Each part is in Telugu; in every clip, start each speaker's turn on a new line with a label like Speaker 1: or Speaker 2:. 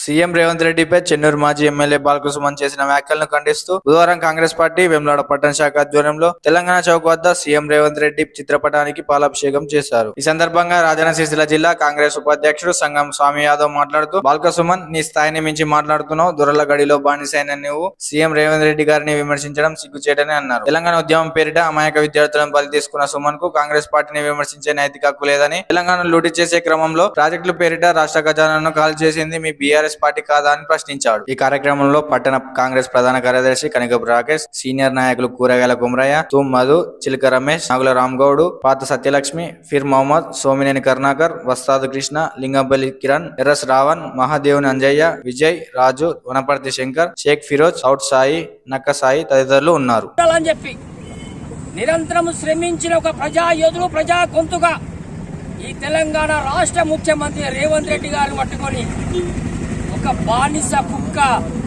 Speaker 1: సీఎం రేవంత్ రెడ్డిపై చెన్నూరు మాజీ ఎమ్మెల్యే బాలకృష్ణ చేసిన వ్యాఖ్యలను ఖండిస్తూ బుధవారం కాంగ్రెస్ పార్టీ వేములవాడ పట్టణ శాఖ ఆధ్వర్యంలో తెలంగాణ చౌక్ వద్ద సీఎం రేవంత్ రెడ్డి చిత్రపటానికి పాలాభిషేకం చేశారు. ఈ సందర్భంగా రాజన్న సిరిసిల్ల జిల్లా కాంగ్రెస్ ఉపాధ్యక్షుడు సంగం స్వామి యాదవ్ మాట్లాడుతూ, బాలకృష్ణ నీ స్థాయిని మించి మాట్లాడుతున్నావు, దొరల గడిలో బానిసైన నువ్వు సీఎం రేవంత్ రెడ్డి గారిని విమర్శించడం సిగ్గుచేటని అన్నారు. తెలంగాణ ఉద్యమం పేరిట అమాయక విద్యార్థులను బలి తీసుకున్న సుమన్ కు కాంగ్రెస్ పార్టీని విమర్శించే నైతిక హక్కు లేదని, తెలంగాణ లూటీ చేసే క్రమంలో ప్రాజెక్టుల పేరిట రాష్ట్ర ఖజానాను కాల్ చేసింది మీ బీఆర్ఎస్ పార్టీ కాదా అని ప్రశ్నించాడు. ఈ కార్యక్రమంలో పట్టణ కాంగ్రెస్ ప్రధాన కార్యదర్శి కనికపు రాకేష్, సీనియర్ నాయకులు కూరగాయల కుమరయ్య, తూమ్ మధు, చిలక రమేష్, నాగుల రామ్గౌడ్, పాత సత్యలక్ష్మి, ఫిర్ మహమ్మద్, సోమినేని కరుణాకర్, వస్తాదు కృష్ణ, లింగంపల్లి కిరణ్, ఎర్రస్ రావణ్, మహాదేవుని అంజయ్య, విజయ్, రాజు, వనపర్తి శంకర్, షేక్ ఫిరోజ్, సౌట్ సాయి, నక్క సాయి తదితరులు ఉన్నారు.
Speaker 2: నిరంతరం శ్రమించిన ఒక ప్రజా యోధుడు, ప్రజా గొంతుగా ఈ తెలంగాణ రాష్ట్ర ముఖ్యమంత్రి రేవంత్ రెడ్డి గారిని పట్టుకొని ఒక బానిస కుక్క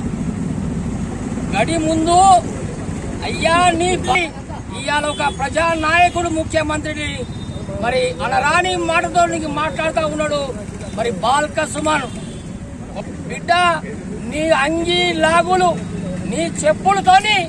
Speaker 2: గడి ముందు అయ్యా నీ ఇవాళ ఒక ప్రజా నాయకుడు ముఖ్యమంత్రిని మరి అనరాని మాటతో మాట్లాడుతూ ఉన్నాడు. మరి బాలకృష్ణ బిడ్డ నీ అంగీ లాగులు నీ చెప్పులతోనే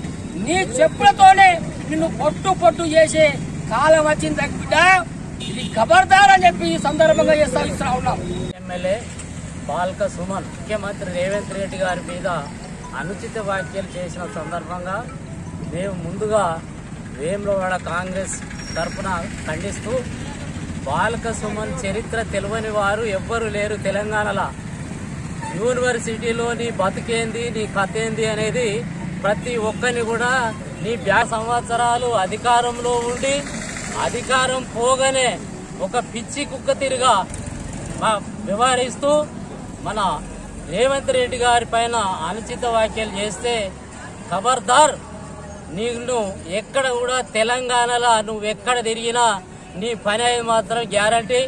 Speaker 2: నిన్ను పొట్టు చేసే కాలం వచ్చింది బిడ్డ, ఇది ఖబర్దార్ అని చెప్పి ఈ సందర్భంగా ఇస్తా ఉన్నాం. ఎమ్మెల్యే బాలకృష్ణ ముఖ్యమంత్రి రేవంత్ రెడ్డి గారి మీద అనుచిత వ్యాఖ్యలు చేసిన సందర్భంగా మేము ముందుగా వేములవాడ కాంగ్రెస్ తరఫున ఖండిస్తూ, బాలకృష్ణ చరిత్ర తెలియని వారు ఎవ్వరూ లేరు తెలంగాణలో. యూనివర్సిటీలోని బతుకేంది, నీ కథ ఏంది అనేది ప్రతి ఒక్కరిని కూడా నీ 50 సంవత్సరాలు అధికారంలో ఉండి అధికారం పోగానే ఒక పిచ్చి కుక్క తిరిగా వ్యవహరిస్తూ మన రేవంత్ రెడ్డి గారి పైన అనుచిత వ్యాఖ్యలు చేస్తే ఖబర్దార్, నీకు ఎక్కడ కూడా తెలంగాణలో నువ్వు ఎక్కడ తిరిగినా నీ పని అయ్యేది మాత్రం గ్యారంటీ.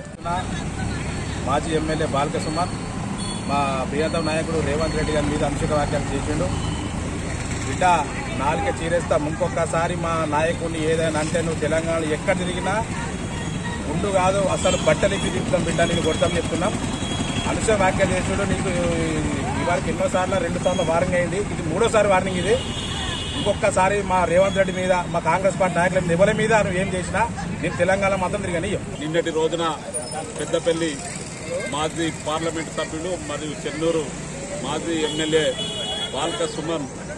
Speaker 3: మాజీ ఎమ్మెల్యే బాలకృష్ణ మా ప్రియతమ నాయకుడు రేవంత్ రెడ్డి గారి మీద అనుచిత వ్యాఖ్యలు చేసిండు. బిడ్డ నాలుక చీరేస్తా, ఇంకొకసారి మా నాయకుడిని ఏదైనా అంటే నువ్వు తెలంగాణలో ఎక్కడ తిరిగినా ముందు కాదు అసలు బట్టలు ఇప్పి తిప్పుతాం బిడ్డ, నీకు కొడతాం చెప్తున్నాం. అనుచిత వ్యాఖ్యలు చేసిండు. నీకు ఇవాళకి ఎన్నోసార్లు 2 సార్లు వార్నింగ్ అయింది, ఇది 3వ వార్నింగ్. ఇది ఇంకొకసారి మా రేవంత్ రెడ్డి మీద, మా కాంగ్రెస్ పార్టీ నాయకుల మీద, ఎవరి మీద నువ్వు ఏం చేసినా నేను తెలంగాణ మాత్రం తిరగనియ్యం.
Speaker 4: నిన్నటి రోజున పెద్దపల్లి మాజీ పార్లమెంటు సభ్యులు మరియు చెన్నూరు మాజీ ఎమ్మెల్యే బాలకృష్ణ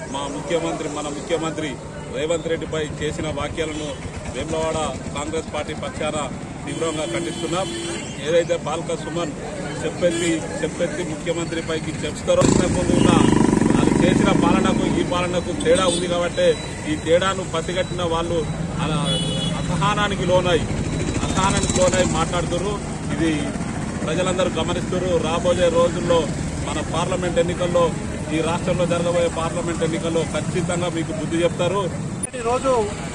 Speaker 4: మన ముఖ్యమంత్రి రేవంత్ రెడ్డిపై చేసిన వ్యాఖ్యలను వేములవాడ కాంగ్రెస్ పార్టీ పక్షాన తీవ్రంగా ఖండిస్తున్నాం. ఏదైతే బాలకృష్ణ చెప్పెత్తి ముఖ్యమంత్రిపైకి చెప్తారో అది చేసిన పాలనకు ఈ పాలనకు తేడా ఉంది కాబట్టి ఈ తేడాను పసిగట్టిన వాళ్ళు అసహనానికి లోనై మాట్లాడుతున్నారు. ఇది ప్రజలందరూ గమనిస్తున్నారు. రాబోయే రోజుల్లో మన పార్లమెంట్ ఎన్నికల్లో, ఈ రాష్ట్రంలో జరగబోయే పార్లమెంట్ ఎన్నికల్లో ఖచ్చితంగా మీకు బుద్ధి చెప్తారు.
Speaker 5: ఈరోజు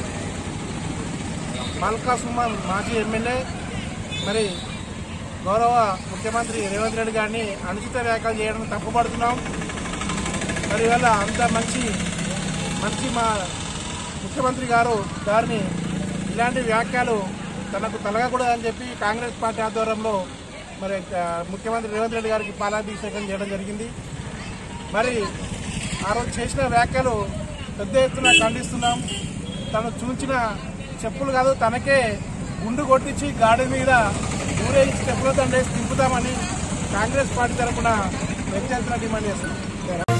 Speaker 5: బాలకృష్ణ మాజీ ఎమ్మెల్యే మరి గౌరవ ముఖ్యమంత్రి రేవంత్ రెడ్డి గారిని అనుచిత వ్యాఖ్యలు చేయడం తప్పుపడుతున్నాం. మరి ఇవాళ అంత మంచి మా ముఖ్యమంత్రి గారిని ఇలాంటి వ్యాఖ్యలు తనకు తలగకూడదని చెప్పి కాంగ్రెస్ పార్టీ ఆధ్వర్యంలో మరి ముఖ్యమంత్రి రేవంత్ రెడ్డి గారికి పాలాభిషేకం చేయడం జరిగింది. మరి ఆ రోజు చేసిన వ్యాఖ్యలు పెద్ద ఎత్తున ఖండిస్తున్నాం. తను చూచిన చెప్పులు కాదు, తనకే గుండు కొట్టించి గాడి మీద ఊరేగించి చెప్పులతో తింపుతామని కాంగ్రెస్ పార్టీ తరఫున పెద్ద ఎత్తున డిమాండ్ చేస్తున్నాం.